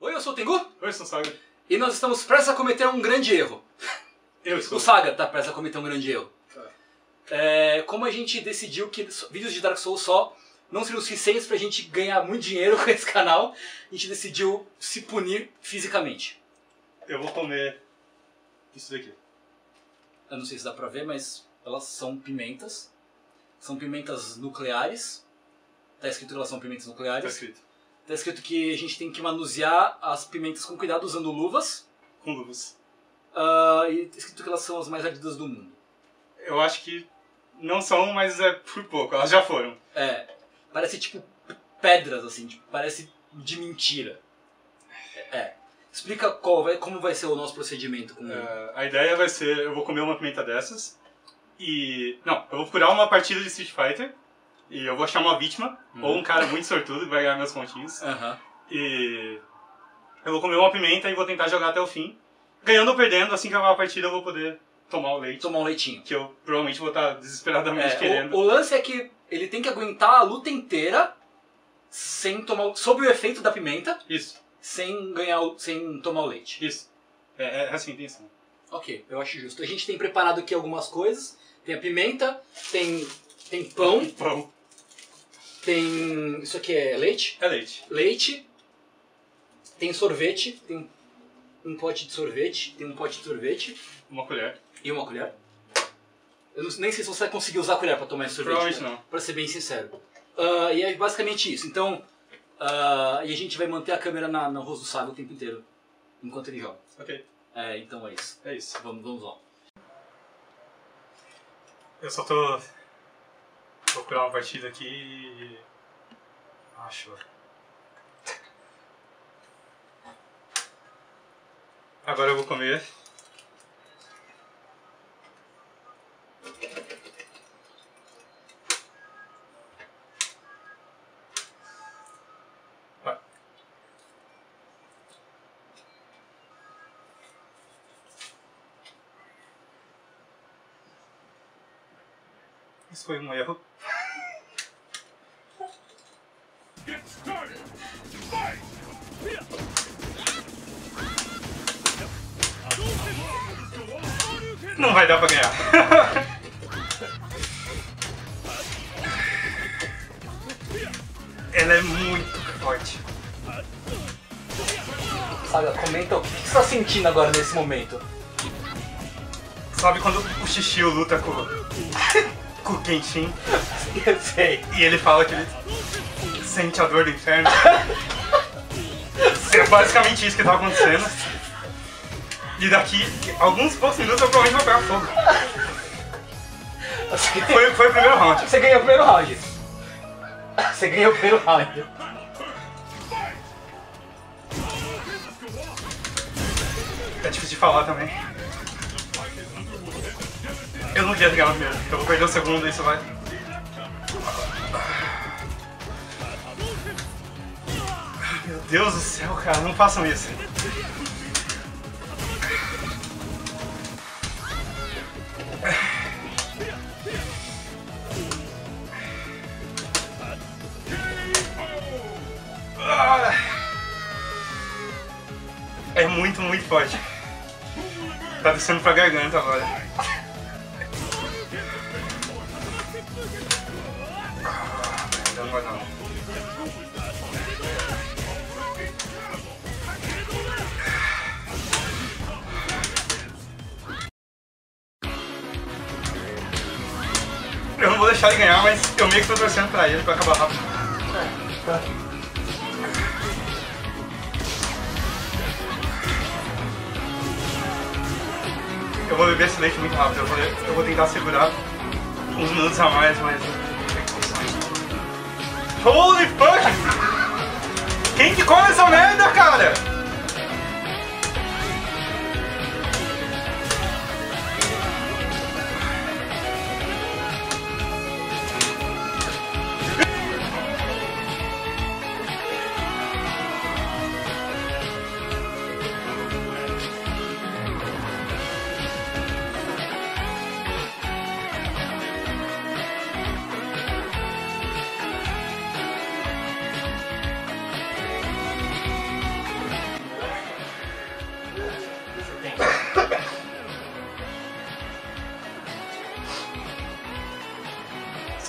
Oi, eu sou o Tengu. Oi, eu sou o Saga. E nós estamos prestes a cometer um grande erro. O Saga tá prestes a cometer um grande erro. Como a gente decidiu que vídeos de Dark Souls só não seriam suficientes pra gente ganhar muito dinheiro com esse canal, a gente decidiu se punir fisicamente. Eu vou comer isso daqui. Eu não sei se dá pra ver, mas elas são pimentas. São pimentas nucleares. Tá escrito que elas são pimentas nucleares. Tá escrito. Tá escrito que a gente tem que manusear as pimentas com cuidado usando luvas. Com luvas. E tá escrito que elas são as mais ardidas do mundo. Eu acho que não são, mas é por pouco. Elas já foram. Parece tipo pedras, assim, tipo, parece de mentira. Explica como vai ser o nosso procedimento com A ideia vai ser, eu vou comer uma pimenta dessas e... Não, eu vou procurar uma partida de Street Fighter e eu vou achar uma vítima, ou um cara muito sortudo que vai ganhar meus pontinhos. E eu vou comer uma pimenta e vou tentar jogar até o fim. Ganhando ou perdendo, assim que acabar a partida eu vou poder tomar o leite. Tomar um leitinho. Que eu provavelmente vou estar desesperadamente querendo. O lance é que ele tem que aguentar a luta inteira sem tomar, sob o efeito da pimenta. Isso. Sem tomar o leite. Isso. É assim a intenção. Ok, eu acho justo. A gente tem preparado aqui algumas coisas. Tem a pimenta, tem pão. Pão. Tem... Isso aqui é leite? É leite. Leite. Tem sorvete. Tem um pote de sorvete. Tem um pote de sorvete. Uma colher. E uma colher. Eu nem sei se você vai conseguir usar a colher para tomar esse sorvete. Provavelmente não. Para ser bem sincero. E é basicamente isso. Então, e a gente vai manter a câmera no rosto do Saga o tempo inteiro. Enquanto ele joga. Ok. Então é isso. É isso. Vamos lá. Eu só tô... Vou procurar uma partida aqui e... Acho. Agora eu vou comer. Vai. Isso foi um erro. Não vai dar pra ganhar. Ela é muito forte. Saga, comenta o que você está sentindo agora nesse momento. Sabe quando o Shishio luta com o Kenshin? Eu sei. E ele fala que ele sente a dor do inferno? É basicamente isso que tá acontecendo. E daqui alguns poucos minutos eu provavelmente vou pegar fogo. Foi o primeiro round. Você ganhou o primeiro round. Você ganhou o primeiro round. É difícil de falar também. Eu não quero ganhar o primeiro. Eu vou perder o segundo e isso vai... Meu Deus do céu, cara. Não façam isso. É muito, muito forte. Tá descendo pra garganta agora. Não vai não. Eu não vou deixar ele ganhar, mas eu meio que tô torcendo pra ele pra acabar rápido. Eu vou beber esse leite muito rápido, eu vou tentar segurar uns minutos a mais, mas... Holy fuck! Quem que come essa merda, cara?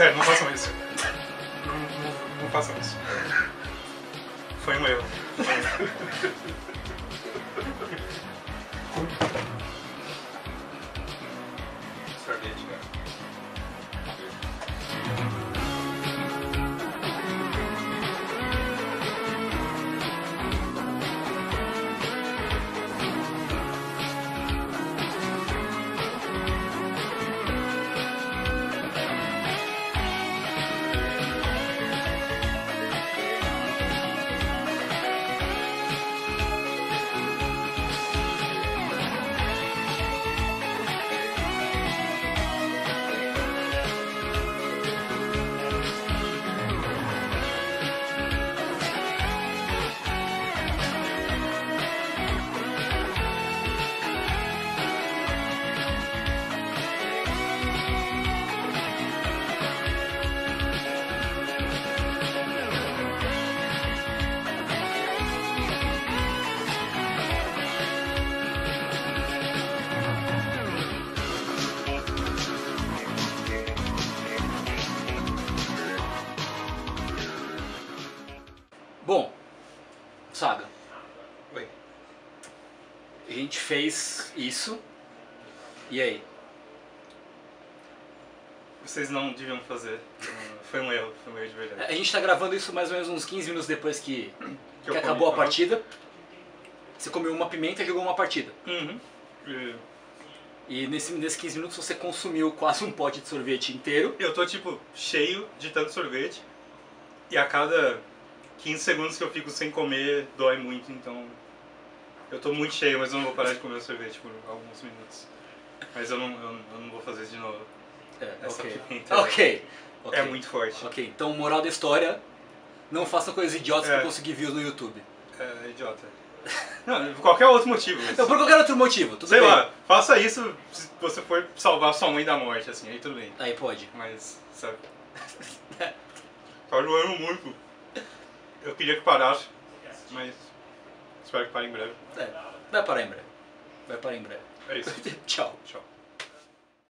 Sério, não façam isso. Não façam isso. Foi um erro. Sorvete, cara. Bom, Saga. Oi. A gente fez isso. E aí? Vocês não deviam fazer. Foi um erro de verdade. A gente tá gravando isso mais ou menos uns 15 minutos depois que eu acabou a comi, partida. Você comeu uma pimenta e jogou uma partida. Uhum. E nesses 15 minutos você consumiu quase um pote de sorvete inteiro. Eu tô tipo cheio de tanto sorvete. E a cada 15 segundos que eu fico sem comer dói muito, então eu tô muito cheio, mas eu não vou parar de comer o sorvete por alguns minutos. Mas eu não vou fazer isso de novo. Essa pimenta Ok. é muito forte. Ok, então moral da história, não façam coisas idiotas pra conseguir views no YouTube. É idiota. Não, por qualquer outro motivo. Então, por qualquer outro motivo, tudo Sei bem. lá, faça isso se você for salvar sua mãe da morte, assim, aí tudo bem. Aí pode. Mas, sabe? Tá doendo muito. Eu queria que parasse, mas espero que pare em breve. Vai parar em breve. É isso. Tchau. Tchau.